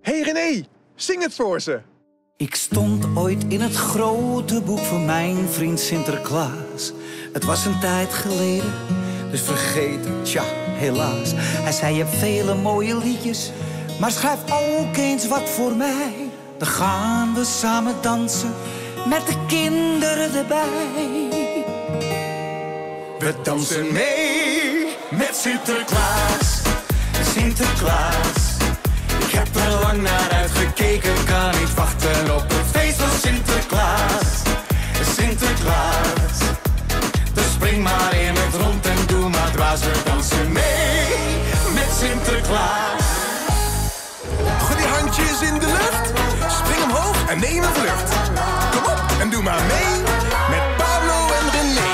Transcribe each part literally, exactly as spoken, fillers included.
hey René, zing het voor ze. Ik stond ooit in het grote boek van mijn vriend Sinterklaas. Het was een tijd geleden, dus vergeten, tja, helaas. Hij zei, je hebt vele mooie liedjes, maar schrijf ook eens wat voor mij. Dan gaan we samen dansen, met de kinderen erbij. We dansen mee met Sinterklaas, Sinterklaas. Ik heb er lang naar uitgekeken, kan niet wachten op het feest van Sinterklaas, Sinterklaas. Dus spring maar in het rond en doe maar dwaas, we dansen mee met Sinterklaas. Gooi die handjes in de lucht, spring omhoog en neem een vlucht. Kom op en doe maar mee met Pablo en René.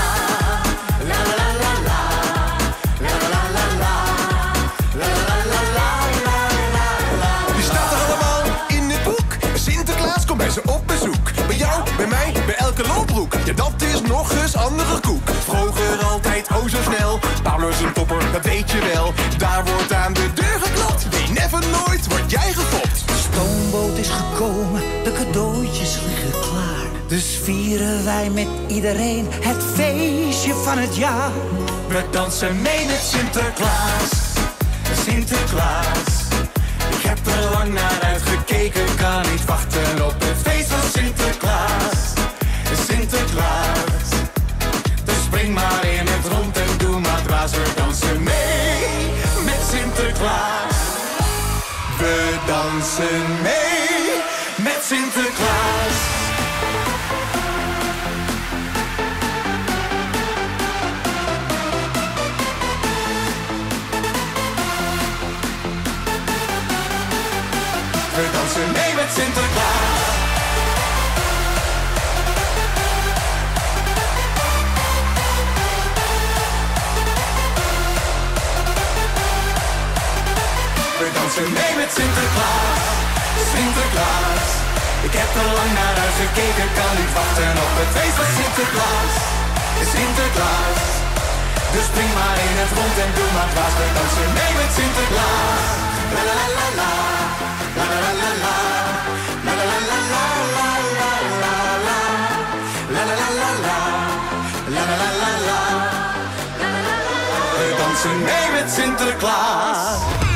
Je staat er allemaal in het boek. Sinterklaas komt bij ze op bezoek. Bij jou, bij mij, bij elke loopbroek. Ja, dat is nog eens andere koek. Vroeger altijd oh zo snel. Pablo is een topper, dat weet je wel. Daar wordt aan de deur geklopt. Nee, never nooit word jij gefopt. De stoomboot is gekomen, de cadeautjes liggen klaar. Dus vieren wij met iedereen het feestje van het jaar. We dansen mee met Sinterklaas, Sinterklaas. Ik heb er lang naar uitgekeken, kan niet wachten op het feest van Sinterklaas, Sinterklaas. Dus spring maar in het rond en doe maar dwaas, we dansen mee met Sinterklaas. We dansen mee met Sinterklaas. We dansen mee met Sinterklaas. We dansen mee met Sinterklaas, Sinterklaas. Ik heb er lang naar uitgekeken, kan niet wachten op het feest van Sinterklaas, Sinterklaas. Dus spring maar in het rond en doe maar dwaas, we dansen mee met Sinterklaas. La la la la la, la la la la, la la la la la, la la la la, la la la la la, la la la la la. We dansen mee met Sinterklaas.